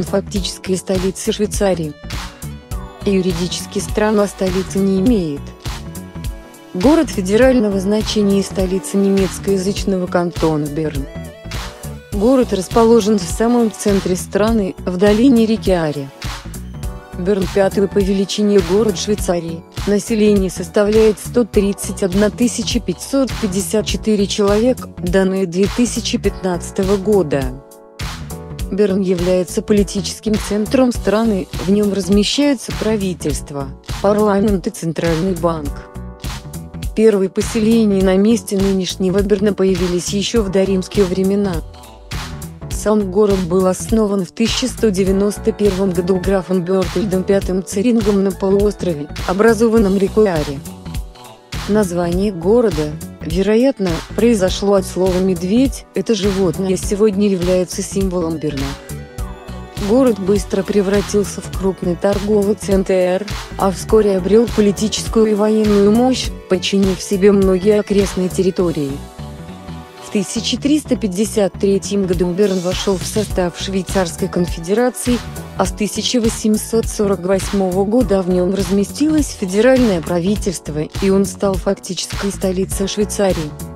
фактической столицей Швейцарии. Юридически страна столицы не имеет. Город федерального значения и столица немецкоязычного кантона Берн. Город расположен в самом центре страны, в долине реки Аре. Берн – пятый по величине город Швейцарии, население составляет 131 554 человек, данные 2015 года. Берн является политическим центром страны, в нем размещаются правительство, парламент и центральный банк. Первые поселения на месте нынешнего Берна появились еще в доримские времена. Сам город был основан в 1191 году графом Бертольдом V Церингом на полуострове, образованном рекой Аре. Название города, вероятно, произошло от слова «медведь», это животное сегодня является символом Берна. Город быстро превратился в крупный торговый центр, а вскоре обрел политическую и военную мощь, подчинив себе многие окрестные территории. В 1353 году Берн вошел в состав Швейцарской конфедерации, а с 1848 года в нем разместилось федеральное правительство, и он стал фактической столицей Швейцарии.